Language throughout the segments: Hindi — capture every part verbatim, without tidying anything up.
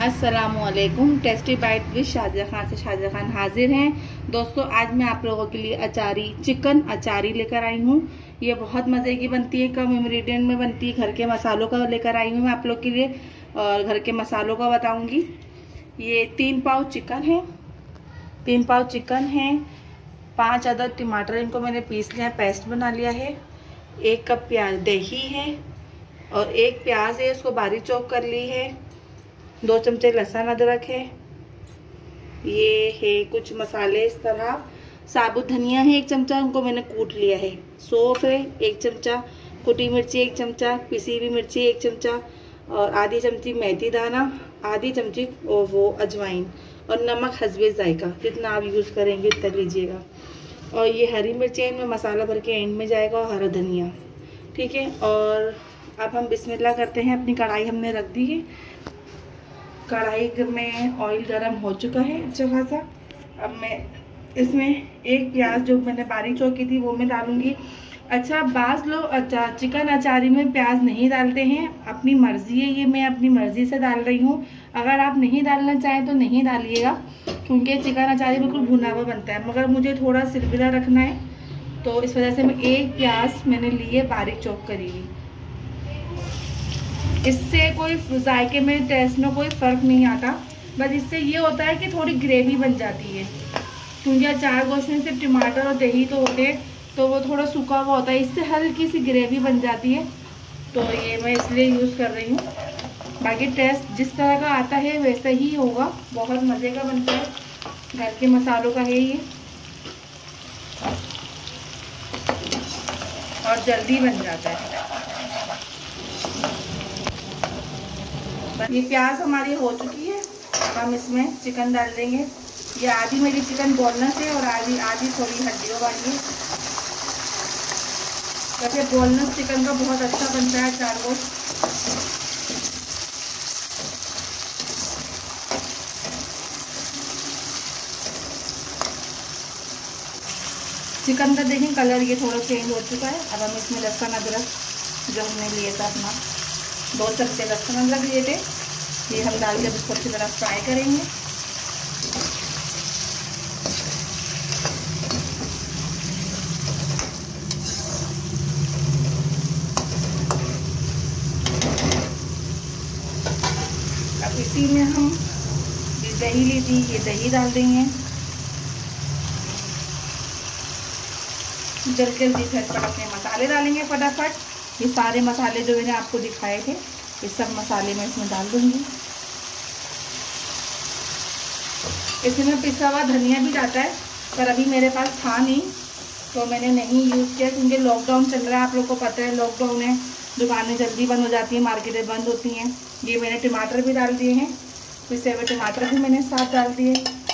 अस्सलामुअलैकुम। Tasty bite with Shazia Khan से शाजिया खान हाजिर हैं। दोस्तों, आज मैं आप लोगों के लिए अचारी चिकन अचारी लेकर आई हूँ। ये बहुत मज़े की बनती है, कम इंग्रेडिएंट में बनती है, घर के मसालों का लेकर आई हूँ मैं आप लोग के लिए और घर के मसालों का बताऊँगी। ये तीन पाव चिकन है, तीन पाव चिकन है, पाँच अदद टमाटर इनको मैंने पीस लिया है, पेस्ट बना लिया है। एक कप प्याज दही है और एक प्याज है, उसको बारीक चॉप कर ली है। दो चमचे लहसुन अदरक है। ये है कुछ मसाले इस तरह। साबुत धनिया है एक चमचा, उनको मैंने कूट लिया है। सौंफ है एक चमचा, कुटी मिर्ची एक चमचा, पिसी हुई मिर्ची एक चमचा और आधी चमची मेथी दाना, आधी चमची वो अजवाइन और नमक हस्बे जायका, जितना आप यूज़ करेंगे उतना लीजिएगा। और ये हरी मिर्ची इनमें मसाला भर के एंड में जाएगा और हरा धनिया, ठीक है। और अब हम बिस्मिल्लाह करते हैं। अपनी कढ़ाई हमने रख दी है, कढ़ाई में ऑयल गरम हो चुका है अच्छा खासा। अब मैं इसमें एक प्याज जो मैंने बारीक चॉप की थी वो मैं डालूंगी। अच्छा, बाज़ लोग अचार चिकन अचारी में प्याज नहीं डालते हैं, अपनी मर्ज़ी है, ये मैं अपनी मर्ज़ी से डाल रही हूँ। अगर आप नहीं डालना चाहें तो नहीं डालिएगा, क्योंकि चिकन अचारी बिल्कुल भुना हुआ बनता है। मगर मुझे थोड़ा सिरबिरा रखना है तो इस वजह से मैं एक प्याज मैंने ली है बारीक चॉप करी हुई। इससे कोई जायके में टेस्ट में कोई फ़र्क नहीं आता, बस इससे ये होता है कि थोड़ी ग्रेवी बन जाती है, क्योंकि अचार गोश्त में सिर्फ टमाटर और दही तो होते हैं तो वो थोड़ा सूखा हुआ होता है, इससे हल्की सी ग्रेवी बन जाती है। तो ये मैं इसलिए यूज़ कर रही हूँ। बाकी टेस्ट जिस तरह का आता है वैसा ही होगा, बहुत मज़े का बनता है, घर के मसालों का है ये और जल्दी बन जाता है। ये प्याज हमारी हो चुकी है, हम इसमें चिकन डाल देंगे। ये आधी मेरी चिकन बोनलेस है और आधी आधी थोड़ी हड्डियों वाली है। वैसे बोनलेस चिकन का बहुत अच्छा बनता है अचार गोश्त। चिकन का देखें कलर ये थोड़ा चेंज हो चुका है। अब हम इसमें लहसुन अदरक जो हमने लिया था अपना दो चमचे लहसुन अदरक लिए थे, ये हम डाल के इसको अच्छी तरह फ्राई करेंगे। अब इसी में हम दही ली थी, ये दही डाल देंगे। जल्दी जल्दी झटपट अपने मसाले डालेंगे फटाफट। ये सारे मसाले जो मैंने आपको दिखाए थे ये सब मसाले मैं इसमें डाल दूंगी। इसमें पिसा हुआ धनिया भी जाता है, पर अभी मेरे पास था नहीं तो मैंने नहीं यूज़ किया, क्योंकि लॉकडाउन चल रहा है, आप लोग को पता है लॉकडाउन है, दुकानें जल्दी बंद हो जाती हैं, मार्केटें बंद होती हैं। ये मैंने टमाटर भी डाल दिए हैं, पिसे हुए टमाटर भी मैंने साथ डाल दिए।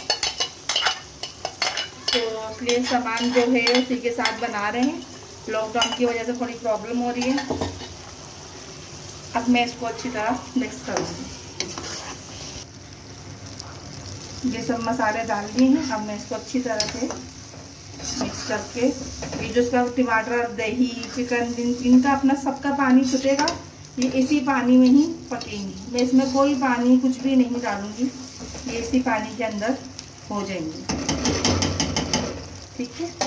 तो इसलिए सामान जो है उसी के साथ बना रहे हैं, लॉकडाउन की वजह से थोड़ी प्रॉब्लम हो रही है। अब मैं इसको अच्छी तरह मिक्स करूँगी। ये सब मसाले डाल दिए हैं, अब मैं इसको अच्छी तरह से मिक्स करके ये जो इसका टमाटर दही चिकन इन, इनका अपना सबका पानी छूटेगा, ये इसी पानी में ही पकेंगी। मैं इसमें कोई पानी कुछ भी नहीं डालूँगी, ये इसी पानी के अंदर हो जाएंगे, ठीक है।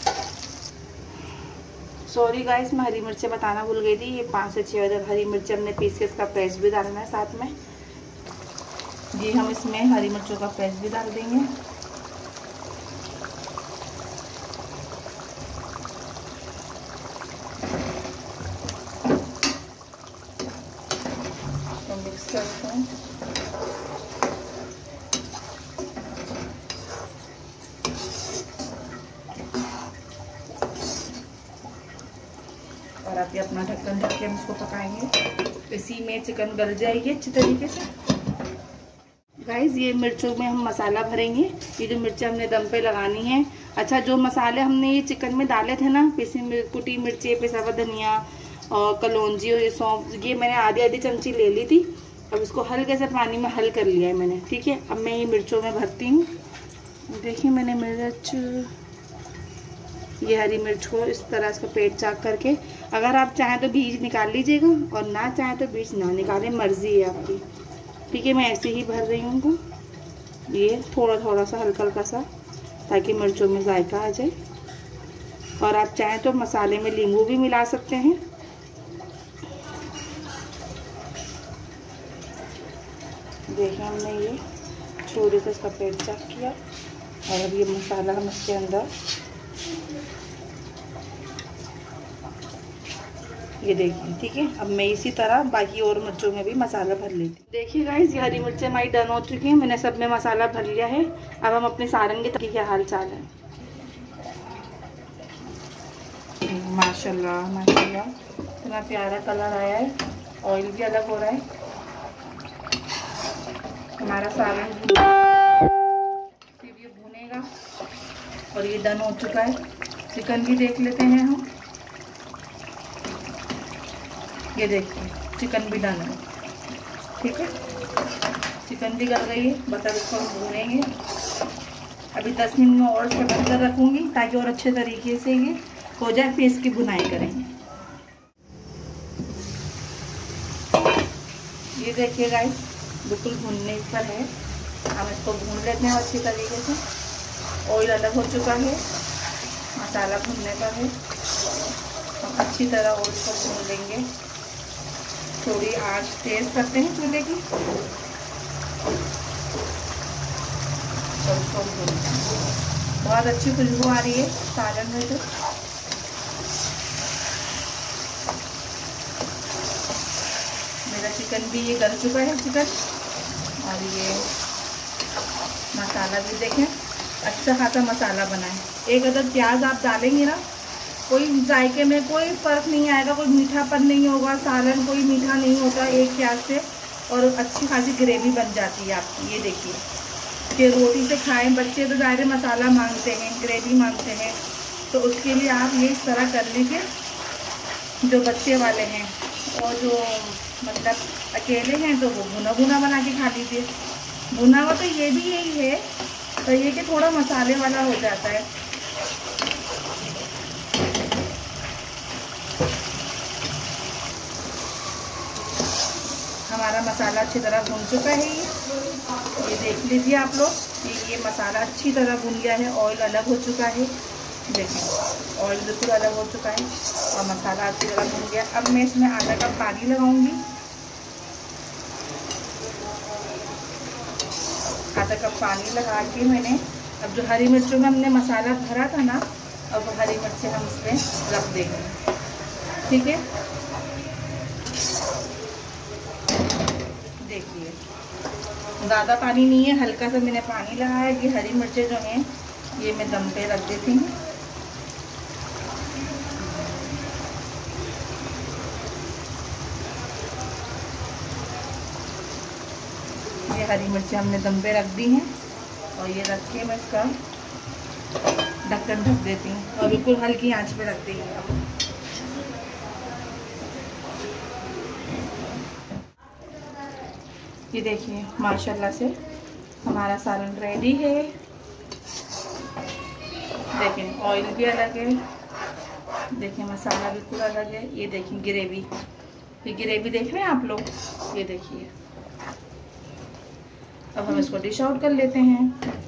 सॉरी गाइस, मैं हरी मिर्चें बताना भूल गई थी। ये पाँच से छः अदर हरी मिर्चें हमने पीस के इसका पेस्ट भी डालना है साथ में। ये हम इसमें हरी मिर्चों का पेस्ट भी डाल देंगे। तो मिक्स करते हैं। और आप ये अपना ढक्कन ढक के हम इसको पकाएंगे, इसी में चिकन गल जाएगी अच्छी तरीके से। गाइस, ये मिर्चों में हम मसाला भरेंगे, ये जो मिर्चें हमने दम पे लगानी है। अच्छा, जो मसाले हमने ये चिकन में डाले थे ना, पिसी कुटी मिर्ची, पिसा हुआ धनिया और कलौंजी और ये सौंफ, ये मैंने आधी आधी चमची ले ली थी। अब इसको हल्के से पानी में हल कर लिया है मैंने, ठीक है। अब मैं ये मिर्चों में भरती हूँ। देखिए मैंने मिर्च, ये हरी मिर्च को इस तरह इसका पेट चाक करके, अगर आप चाहें तो बीज निकाल लीजिएगा और ना चाहें तो बीज ना निकालें, मर्जी है आपकी। ठीक है, मैं ऐसे ही भर रही हूँ ये थोड़ा थोड़ा सा हल्का हल्का सा, ताकि मिर्चों में जायका आ जाए। और आप चाहें तो मसाले में नींबू भी मिला सकते हैं। देखिए हमने ये छुरी से इसका पेट साफ किया और अब ये मसाला हम इसके अंदर ये देखिए। ठीक है, अब मैं इसी तरह बाकी और मिर्चों में भी मसाला भर लेती हूँ। देखिए गाइस, ये हरी मिर्चें हमारी डन हो चुकी हैं, मैंने सब में मसाला भर लिया है। अब हम अपने सारंग के क्या हाल चाल है। माशाल्लाह माशाल्लाह, इतना प्यारा कलर आया है, ऑयल भी अलग हो रहा है। हमारा सारंग ये भुनेगा और ये डन हो चुका है। चिकन भी देख लेते हैं हम। ये देखिए चिकन भी डन है। ठीक है, चिकन भी गल गई है, बस अब इसको हम भूनेंगे। अभी दस मिनट में और इसको ढक कर रखूँगी ताकि और अच्छे तरीके से ये हो जाए, फिर इसकी बुनाई करेंगे। ये देखिए गाइस, बिल्कुल भुनने पर है। हम इसको भून लेते हैं अच्छी तरीके से। ऑयल अलग हो चुका है, मसाला भुनने पर है। हम अच्छी तरह और इसको भून लेंगे। थोड़ी आंच तेज करते हैं चूल्हे की और इसको भूनते हैं। बहुत अच्छी खुशबू आ रही है सालन में। तो मेरा चिकन भी ये गल चुका है चिकन, और ये मसाला भी देखें अच्छा खासा मसाला बना है। एक अदर प्याज आप डालेंगे ना, कोई जायके में कोई फ़र्क नहीं आएगा, कोई मीठापन नहीं होगा। सालन कोई मीठा नहीं होता एक प्याज से, और अच्छी खासी ग्रेवी बन जाती है आपकी। ये देखिए कि रोटी से खाएं बच्चे तो ज़ाहिर मसाला मांगते हैं, ग्रेवी मांगते हैं, तो उसके लिए आप ये इस तरह कर लीजिए। जो बच्चे वाले हैं और जो मतलब अकेले हैं तो वो भुना भुना बना के खा लीजिए। भुना हुआ तो ये भी यही है, तो ये कि थोड़ा मसाले वाला हो जाता है। हमारा मसाला अच्छी तरह भुन चुका है। ये ये देख लीजिए आप लोग कि ये मसाला अच्छी तरह भुन गया है, ऑयल अलग हो चुका है। देखिए ऑयल बिल्कुल अलग हो चुका है और मसाला अच्छी तरह भुन गया। अब मैं इसमें आधा कप पानी लगाऊंगी। आधा कप पानी लगा के मैंने अब जो हरी मिर्चों में हमने मसाला भरा था ना, अब हरी मिर्चें हम इसमें रख देंगे। ठीक है, देखिए ज़्यादा पानी नहीं है, हल्का सा मैंने पानी लगाया। ये हरी मिर्चें जो हैं ये मैं दम पे रख देती हूँ। ये हरी मिर्चें हमने दम पे रख दी हैं और ये रख के मैं इसका ढक्कन ढक देती हूँ और बिल्कुल हल्की आंच पे रख देंगे। अब ये देखिए माशाल्लाह से हमारा सालन रेडी है। देखें ऑयल भी अलग है, देखें मसाला बिल्कुल अलग है। ये देखें ग्रेवी, ये ग्रेवी देख रहे हैं आप लोग, ये देखिए। अब हम इसको डिश आउट कर लेते हैं।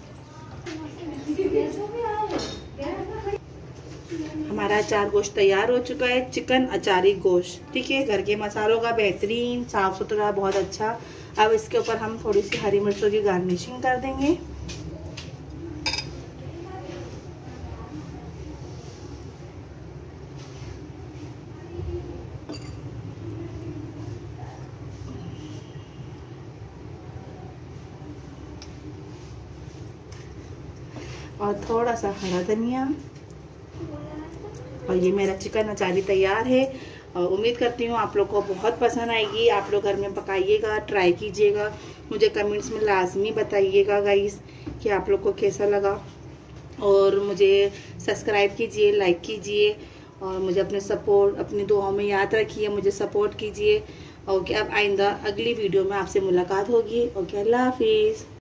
हमारा अचार गोश्त तैयार हो चुका है, चिकन अचारी गोश्त। ठीक है, घर के मसालों का बेहतरीन साफ सुथरा बहुत अच्छा। अब इसके ऊपर हम थोड़ी सी हरी मिर्चों की गार्निशिंग कर देंगे। और थोड़ा सा हरा धनिया। और ये मेरा चिकन अचारी तैयार है और उम्मीद करती हूँ आप लोग को बहुत पसंद आएगी। आप लोग घर में पकाइएगा, ट्राई कीजिएगा, मुझे कमेंट्स में लाजमी बताइएगा गाइस कि आप लोग को कैसा लगा। और मुझे सब्सक्राइब कीजिए, लाइक कीजिए और मुझे अपने सपोर्ट अपनी दुआओं में याद रखिए, मुझे सपोर्ट कीजिए। ओके, अब आइंदा अगली वीडियो में आपसे मुलाकात होगी। ओके, अल्लाह हाफिज़।